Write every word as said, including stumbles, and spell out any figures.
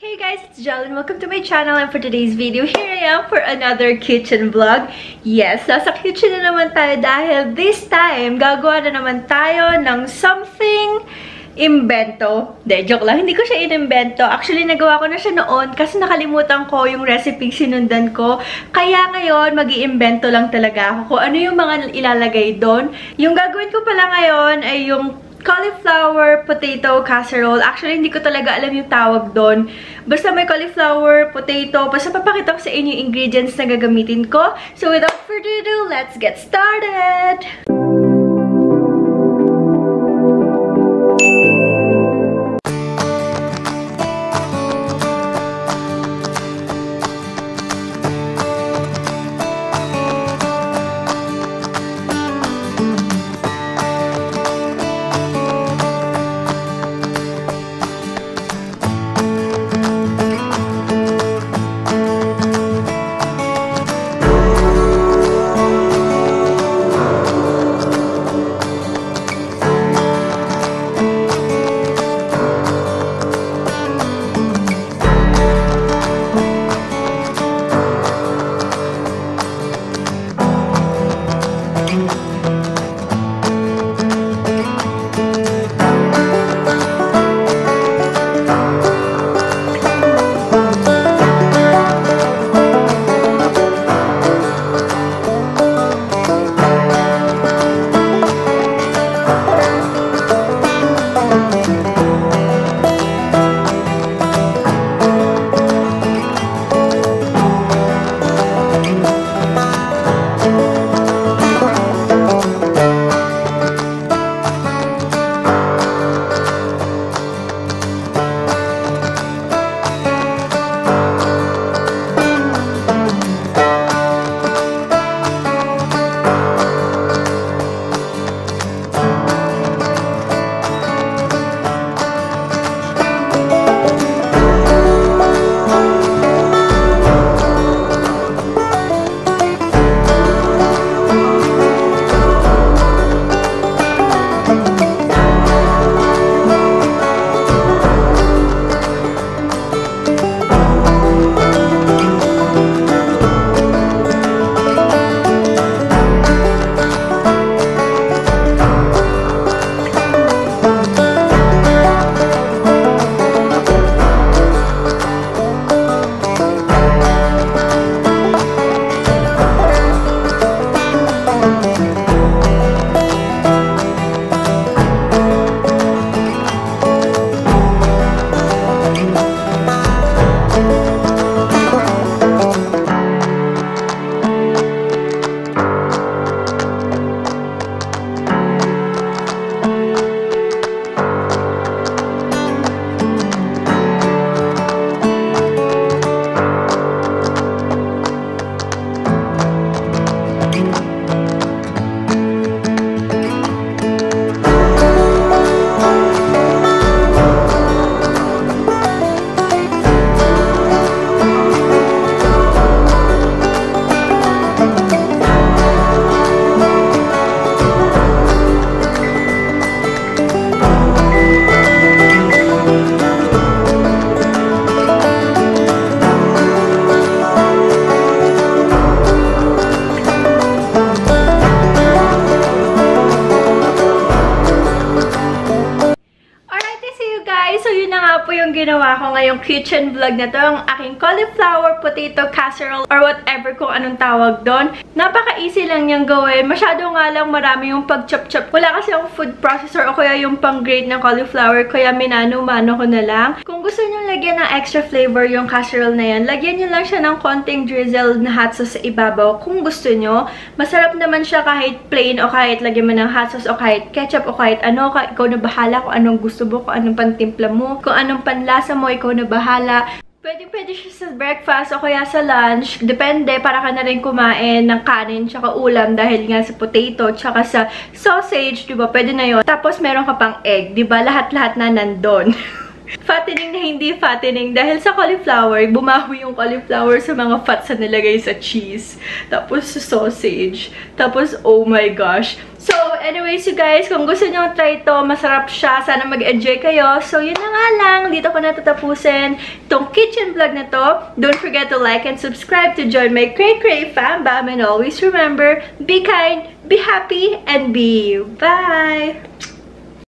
Hey guys, it's Jel and welcome to my channel, and for today's video, here I am for another kitchen vlog. Yes, nasa kitchen na naman tayo dahil this time, gagawa na naman tayo ng something imbento. De, joke lang, hindi ko siya inimbento. Actually, nagawa ko na siya noon kasi nakalimutan ko yung recipe sinundan ko. Kaya ngayon, mag-iimbento lang talaga ako kung ano yung mga ilalagay doon. Yung gagawin ko pala ngayon ay yung cauliflower potato casserole. Actually, hindi ko talaga alam yung tawag doon. Basta may cauliflower, potato. Basta papakita ko sa inyo yung ingredients na gagamitin ko. So, without further ado, let's get started! Ginawa ko ngayong kitchen vlog na to, ang aking cauliflower potato casserole or whatever kung anong tawag doon. Napaka-easy lang niyang gawin. Masyado nga lang marami yung pag-chop-chop. Wala kasi yung food processor o kaya yung pang-grate ng cauliflower, kaya minano-mano ko na lang. Kung gusto niyo lagyan ng extra flavor yung casserole na yan, lagyan niyo lang siya ng konting drizzled na hot sauce sa ibabaw kung gusto niyo. Masarap naman siya kahit plain o kahit lagyan mo ng hot sauce o kahit ketchup o kahit ano. Ikaw na bahala kung anong gusto mo, kung anong pantimpla mo, kung anong panlasa mo, ikaw na bahala. Pwede-pwede siya sa breakfast o kaya sa lunch. Depende, para ka na rin kumain ng kanin tsaka ulam dahil nga sa potato tsaka sa sausage, diba? Pwede na yun. Tapos meron ka pang egg, diba? Lahat-lahat na nandun. Fattening na hindi fattening dahil sa cauliflower, bumawi yung cauliflower sa mga fats na nilagay sa cheese. Tapos sa sausage. Tapos, oh my gosh. So, anyways, you guys, kung gusto nyo try ito, masarap siya. Sana mag-enjoy kayo. So, yun na nga lang. Dito ko na tatapusin itong kitchen vlog na to. Don't forget to like and subscribe to join my Cray Cray fam bam. And always remember, be kind, be happy, and be you. Bye!